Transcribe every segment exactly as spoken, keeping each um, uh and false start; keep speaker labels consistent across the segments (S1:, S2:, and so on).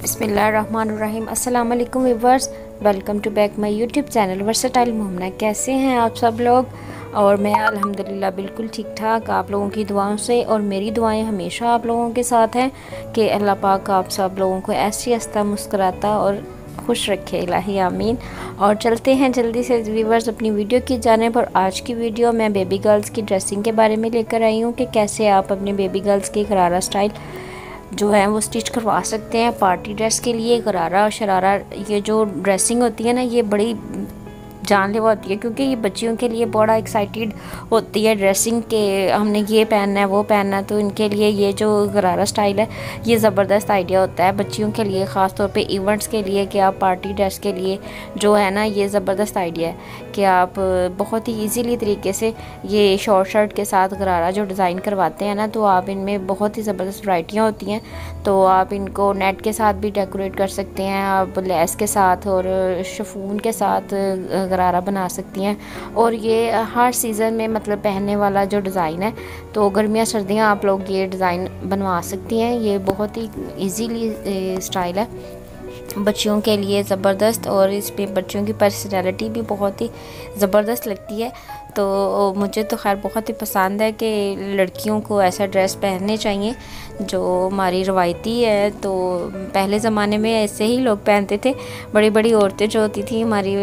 S1: बिस्मिल्लाहिर्रहमानिर्रहीम। अस्सलाम वालेकुम viewers, welcome to back my YouTube channel versatile Momna. कैसे हैं आप सब लोग? और मैं अल्हम्दुलिल्लाह बिल्कुल ठीक ठाक, आप लोगों की दुआओं से। और मेरी दुआएं हमेशा आप लोगों के साथ हैं कि अल्लाह पाक आप सब लोगों को ऐसी हंसता मुस्कुराता और खुश रखे, इलाही आमीन। और चलते हैं जल्दी से व्यूअर्स अपनी वीडियो की जानिब। और आज की वीडियो मैं बेबी गर्ल्स की ड्रेसिंग के बारे में लेकर आई हूँ कि कैसे आप अपने बेबी गर्ल्स की गरारा स्टाइल जो है वो स्टिच करवा सकते हैं पार्टी ड्रेस के लिए। गरारा और शरारा ये जो ड्रेसिंग होती है ना, ये बड़ी जानलेवा होती है क्योंकि ये बच्चियों के लिए बड़ा एक्साइटेड होती है ड्रेसिंग के, हमने ये पहनना है वो पहनना है। तो इनके लिए ये जो गरारा स्टाइल है ये ज़बरदस्त आइडिया होता है बच्चियों के लिए, ख़ास तौर पे इवेंट्स के लिए कि आप पार्टी ड्रेस के लिए जो है ना, ये ज़बरदस्त आइडिया है कि आप बहुत ही ईजीली तरीके से ये शॉर्ट शर्ट के साथ गरारा जो डिज़ाइन करवाते हैं ना, तो आप इनमें बहुत ही ज़बरदस्त वैराइटियाँ होती हैं। तो आप इनको नेट के साथ भी डेकोरेट कर सकते हैं, आप लेस के साथ और शिफॉन के साथ गरारा बना सकती हैं। और ये हर सीज़न में मतलब पहनने वाला जो डिज़ाइन है, तो गर्मियाँ सर्दियाँ आप लोग ये डिज़ाइन बनवा सकती हैं। ये बहुत ही इजीली स्टाइल है बच्चियों के लिए, ज़बरदस्त। और इस पे बच्चियों की पर्सनैलिटी भी बहुत ही ज़बरदस्त लगती है। तो मुझे तो खैर बहुत ही पसंद है कि लड़कियों को ऐसा ड्रेस पहनने चाहिए जो हमारी रवायती है। तो पहले ज़माने में ऐसे ही लोग पहनते थे, बड़ी बड़ी औरतें जो होती थी हमारी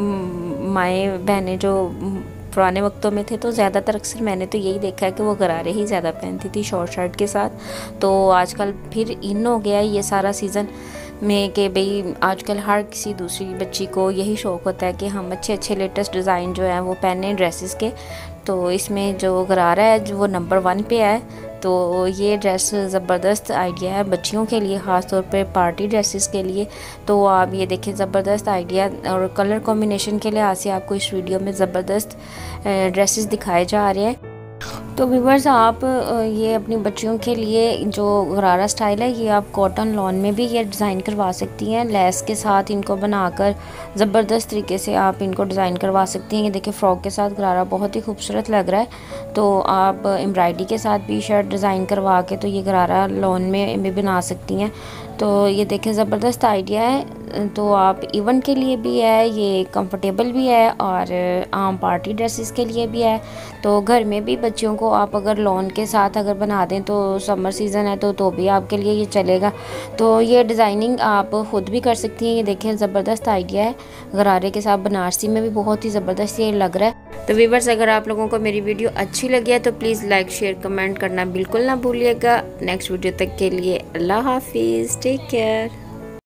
S1: माएँ बहनें जो पुराने वक्तों में थे, तो ज़्यादातर अक्सर मैंने तो यही देखा है कि वो गरारे ही ज़्यादा पहनती थी शॉर्ट शर्ट के साथ। तो आजकल फिर इन हो गया ये सारा सीज़न में कि भाई आजकल हर किसी दूसरी बच्ची को यही शौक़ होता है कि हम अच्छे अच्छे लेटेस्ट डिज़ाइन जो हैं वो पहने ड्रेसेस के। तो इसमें जो गरारा है जो वो नंबर वन पे है। तो ये ड्रेस ज़बरदस्त आइडिया है बच्चियों के लिए, ख़ास तौर पे पार्टी ड्रेसेस के लिए। तो आप ये देखें, ज़बरदस्त आइडिया और कलर कॉम्बिनेशन के लिहाज से आपको इस वीडियो में ज़बरदस्त ड्रेसेस दिखाए जा रहे हैं। तो व्यूअर्स, आप ये अपनी बच्चियों के लिए जो गरारा स्टाइल है ये आप कॉटन लॉन में भी ये डिज़ाइन करवा सकती हैं, लेस के साथ इनको बनाकर ज़बरदस्त तरीके से आप इनको डिज़ाइन करवा सकती हैं। ये देखिए फ़्रॉक के साथ गरारा बहुत ही खूबसूरत लग रहा है। तो आप एम्ब्रॉयडरी के साथ भी शर्ट डिज़ाइन करवा के तो ये गरारा लॉन में भी बना सकती हैं। तो ये देखें ज़बरदस्त आइडिया है। तो आप इवेंट के लिए भी है, ये कंफर्टेबल भी है और आम पार्टी ड्रेसेस के लिए भी है। तो घर में भी बच्चियों को आप अगर लॉन के साथ अगर बना दें, तो समर सीज़न है तो तो भी आपके लिए ये चलेगा। तो ये डिज़ाइनिंग आप ख़ुद भी कर सकती हैं। ये देखें ज़बरदस्त आइडिया है, गरारे के साथ बनारसी में भी बहुत ही ज़बरदस्त ये लग रहा है। तो व्यूअर्स, अगर आप लोगों को मेरी वीडियो अच्छी लगी है तो प्लीज़ लाइक शेयर कमेंट करना बिल्कुल ना भूलिएगा। नेक्स्ट वीडियो तक के लिए अल्लाह हाफिज़, टेक केयर।